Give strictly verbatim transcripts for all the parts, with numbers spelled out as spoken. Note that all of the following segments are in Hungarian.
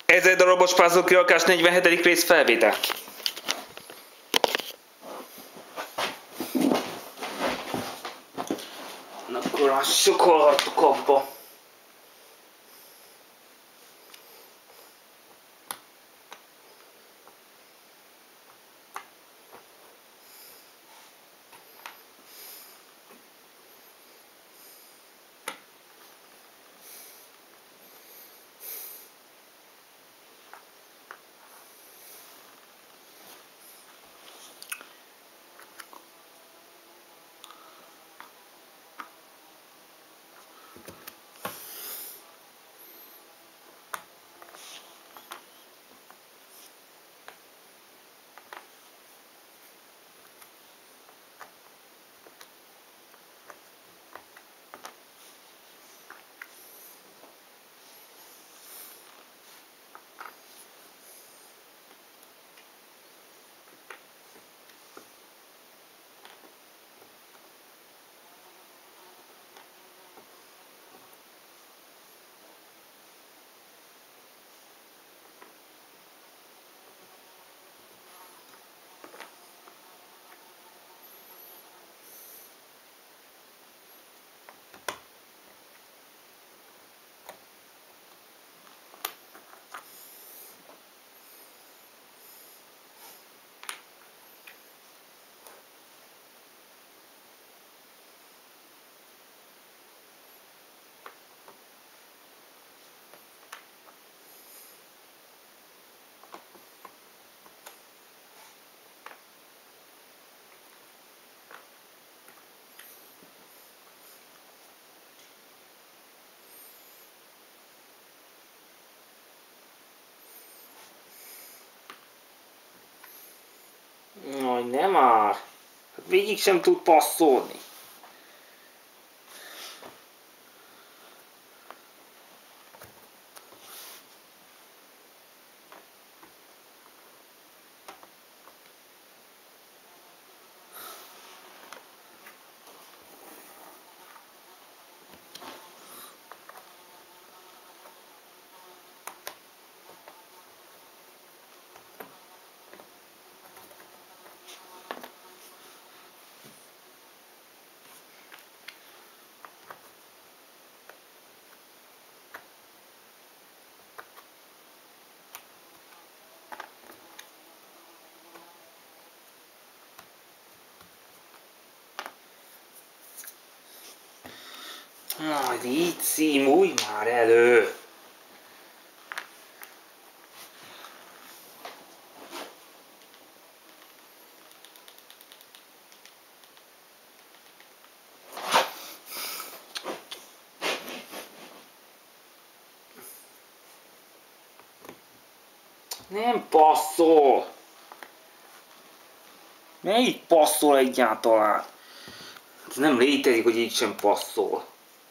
Ezer darabos puzzle kirakás negyvenhetedik rész felvétel. Na akkor azt sokolhattuk abba. Jaj, nem már! Végig sem tud passzolni. Majd így szímulj már elő! Nem passzol! Melyik passzol egyáltalán? Ez nem létezik, hogy így sem passzol.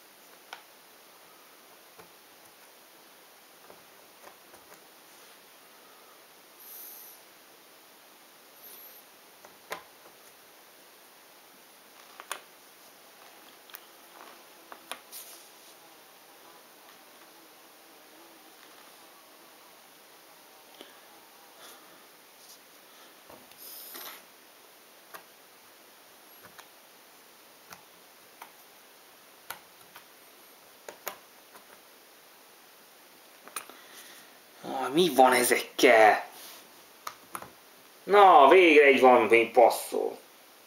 Ah, mi van ezekkel? Na, végre egy van, még passzol.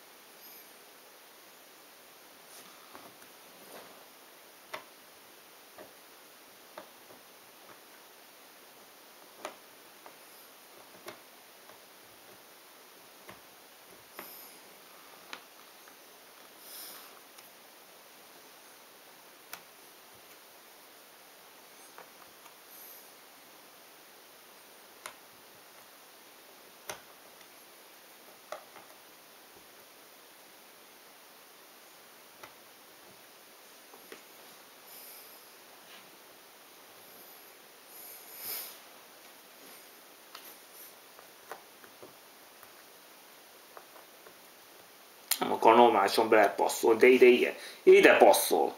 Nem akar normálisan belepasszol, de ide igen. Ide passzol.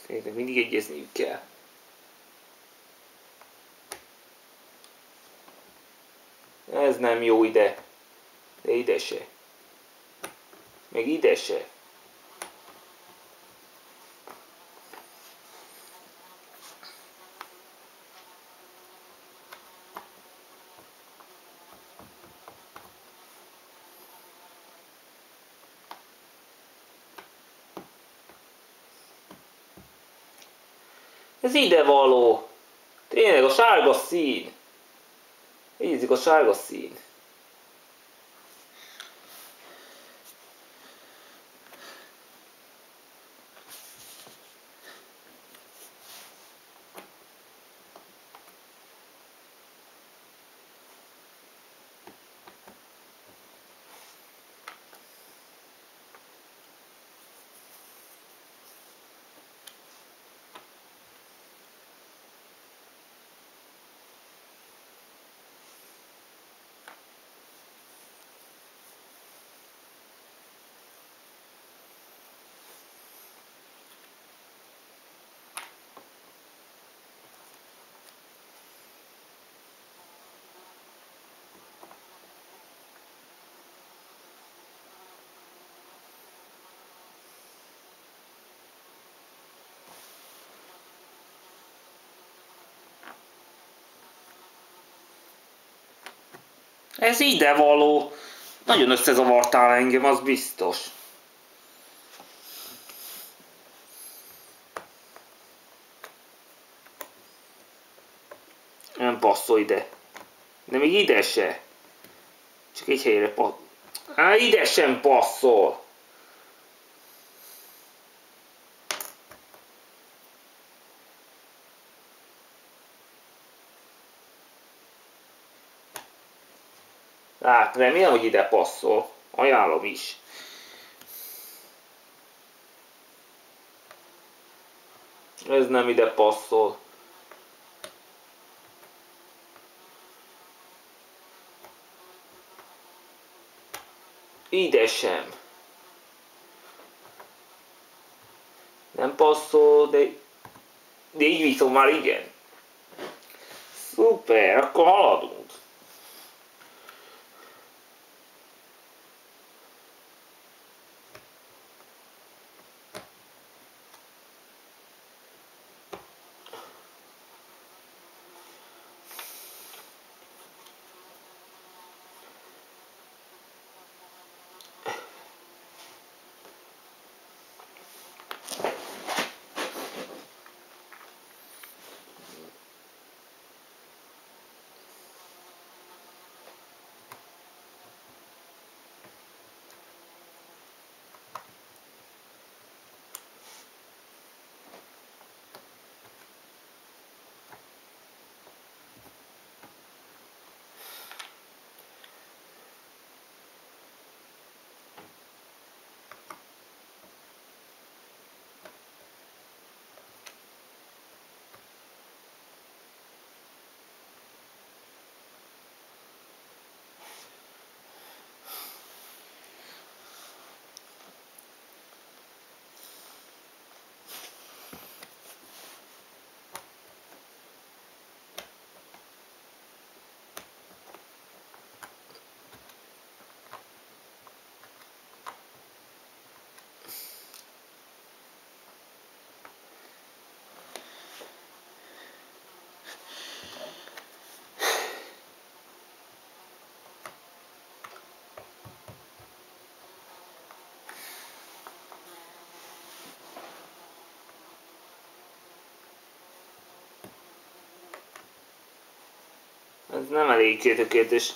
Szerintem mindig egyezniük kell. Ez nem jó ide. De ide se. Meg ide se. Ez ide való. Tényleg a sárga szín. Ízik a sárga szín. Ez ide való. Nagyon összezavartál engem, az biztos. Nem passzol ide. De még ide se. Csak egy helyre passzol. Á, ide sem passzol. Hát, remélem, hogy ide passzol. Ajánlom is. Ez nem ide passzol. Ide sem. Nem passzol, de, de így viszont már igen. Szuper, akkor haladunk. Ez nem elég tökéletes.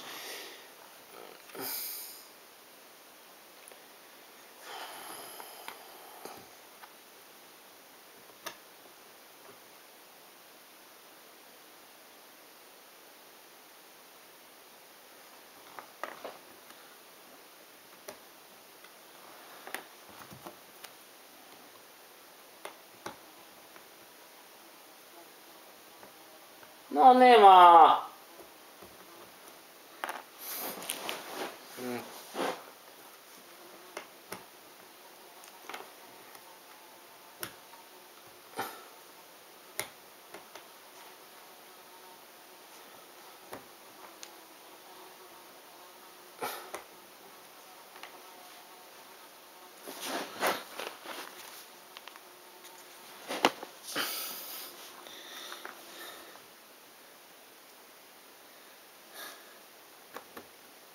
No nem a...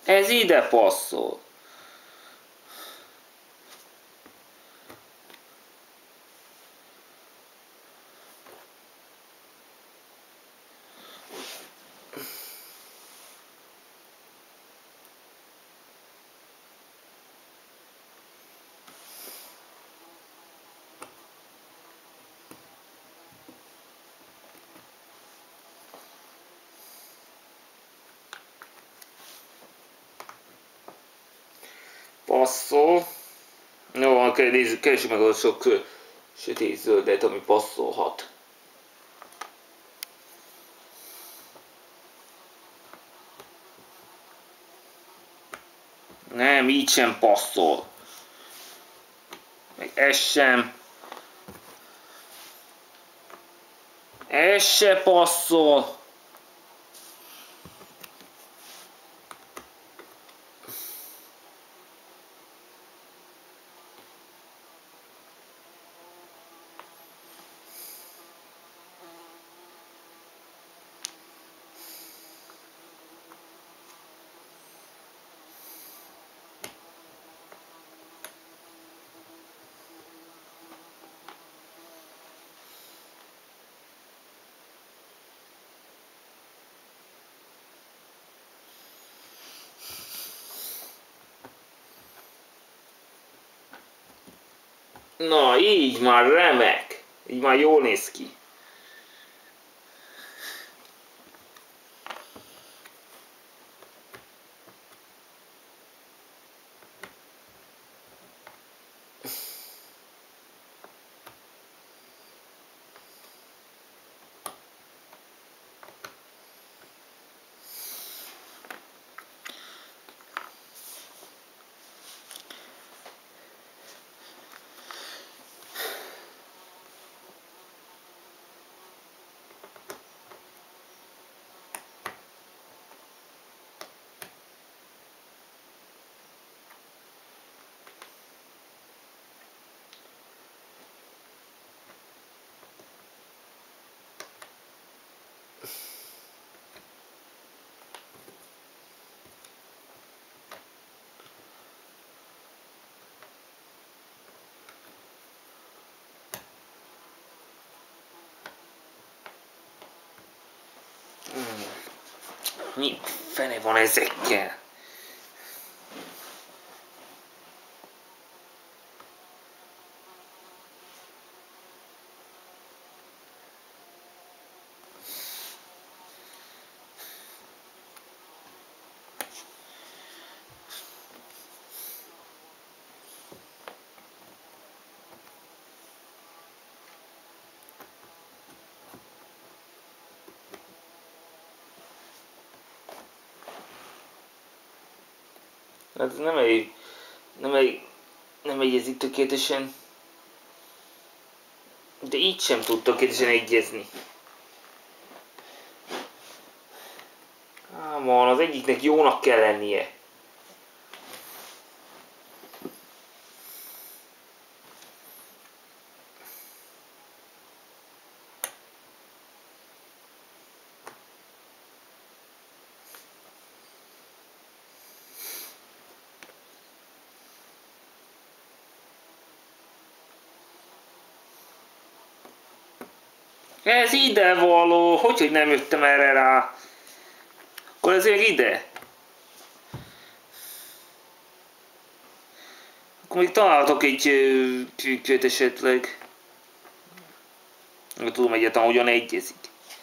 Ez ide passzol. Passzol. Jó, akkor nézzük, keressük meg a sok sötét zöldet, ami passzolhat. Nem, így sem passzol. Meg ez sem. Ez se passzol. Na, így már remek. Így már jól néz ki. Mi fene van ezekkel? Ez nem egy, nem egy, nem egyezik tökéletesen. De így sem tud tökéletesen egyezni. Ámon, az egyiknek jónak kell lennie. Ez ide való, hogy nem jöttem erre rá. Akkor ezért ide. Akkor még találhatok egy trükköt esetleg. Nem tudom egyáltalán, hogyan egyezik.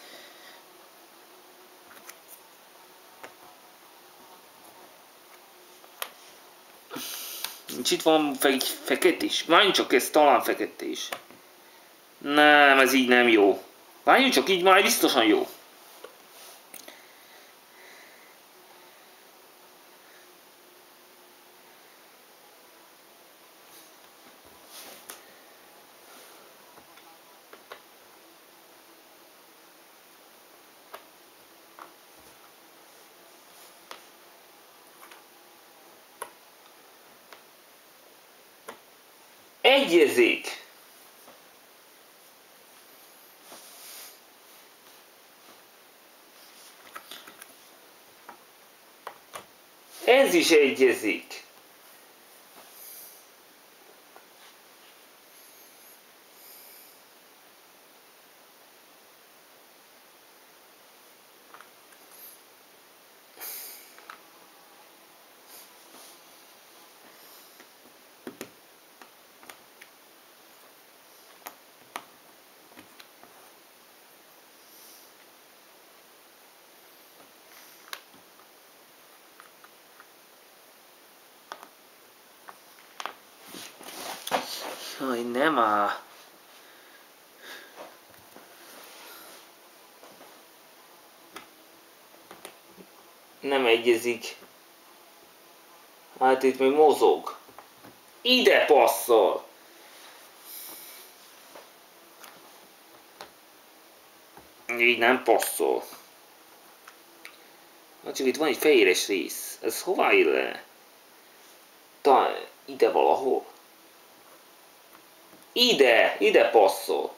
Nincs itt van egy feketés? Várjunk csak, ez talán feketés. Nem, ez így nem jó. Várjunk csak, így már biztosan jó. Egyezik! Ez is egyezik. Jaj, nem áll. Nem egyezik. Hát itt még mozog. Ide passzol. Így nem passzol. Hát csak itt van egy fehéres rész. Ez hová illene? Talán ide valahol. Ide! Ide passzol.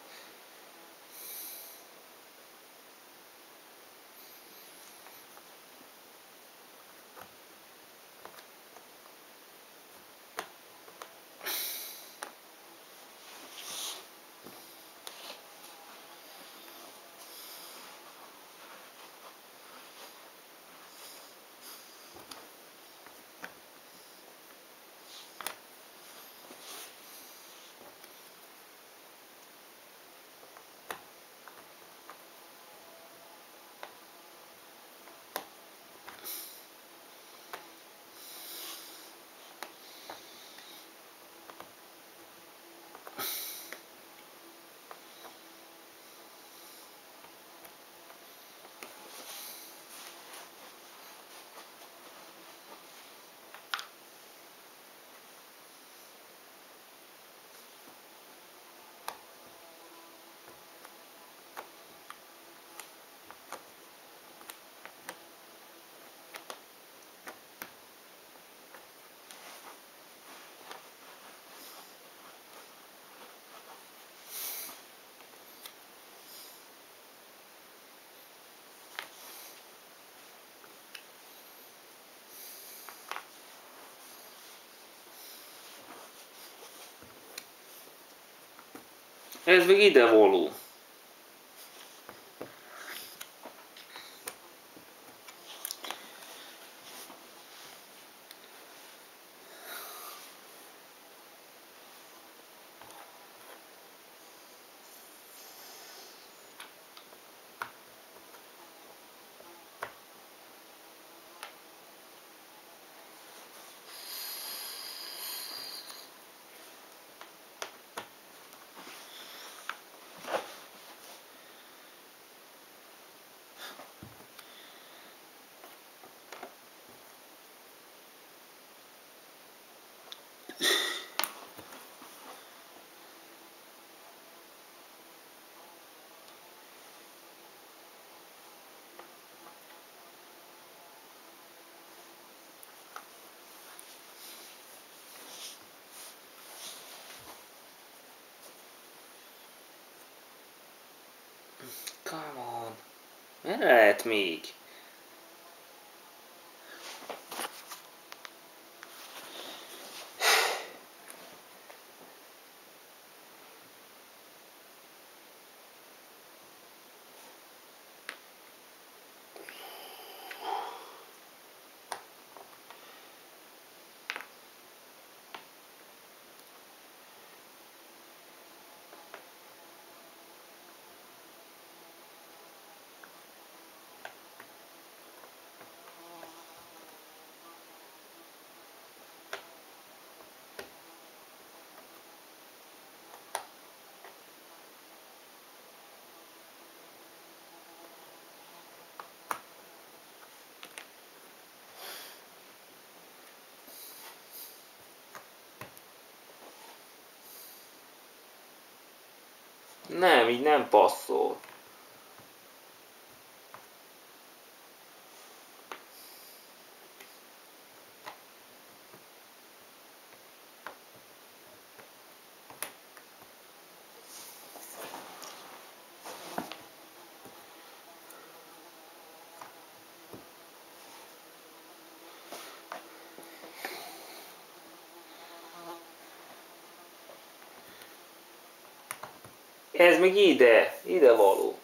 Ez még ide való. Come on. Merre lehet még? Nem, így nem passzol. Ez meg ide, ide való.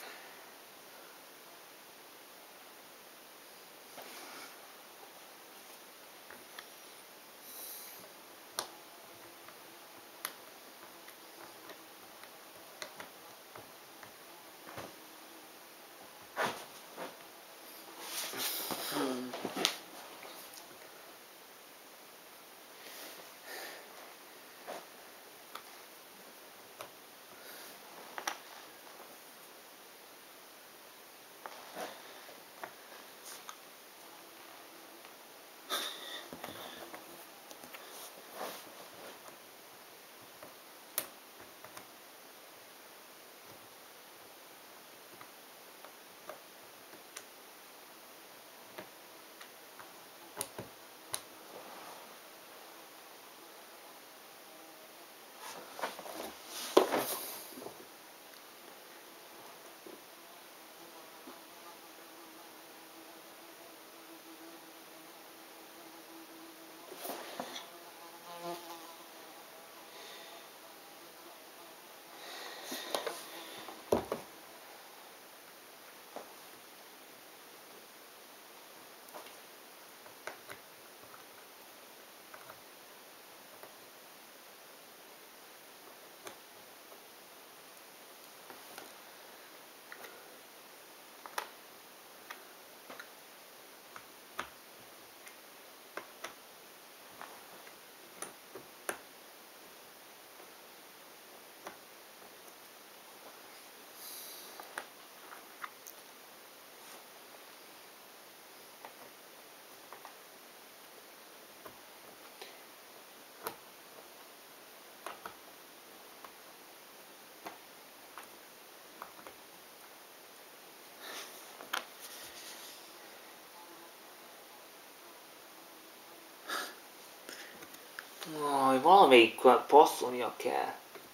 Aj, valamelyik passzolnia kell.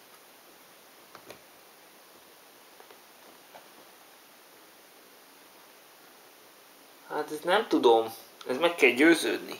Hát ezt nem tudom. Ez meg kell győződni.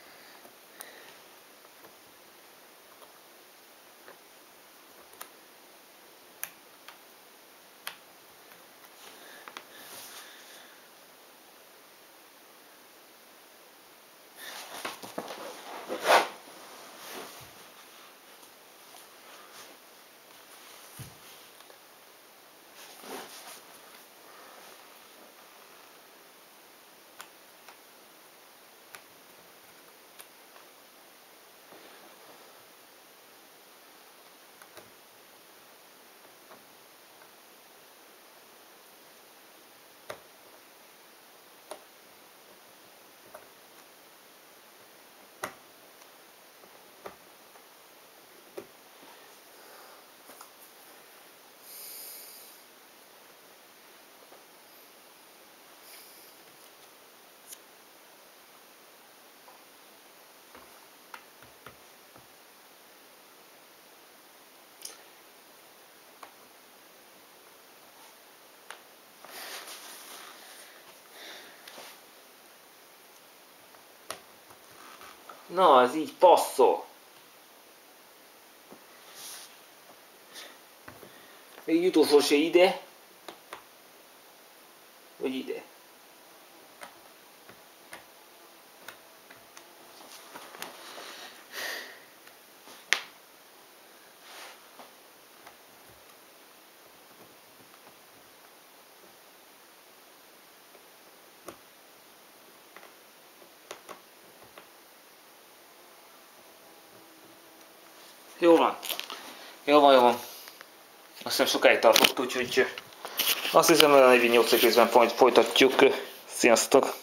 Na, ez így passzol. Még utolsó se ide. Vagy ide. Jó van. Jó van, jó van. Azt hiszem sokáig tartott, úgyhogy azt hiszem, hogy a negyvennyolc közben folytatjuk. Sziasztok!